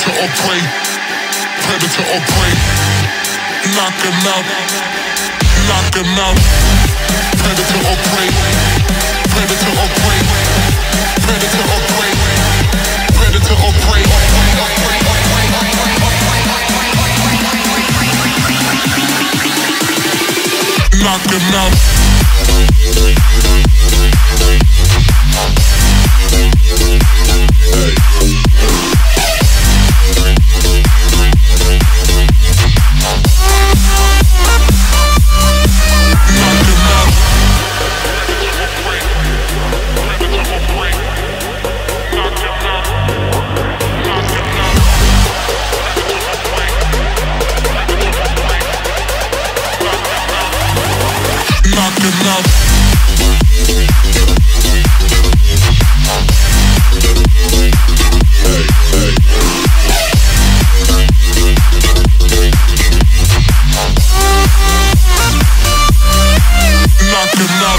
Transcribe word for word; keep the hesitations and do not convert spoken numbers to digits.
Predator or prey, predator or prey. Knock him out, knock him out. Predator or prey, predator or prey, predator or prey, predator or prey. Knock him out. Knock him out. Knock him out.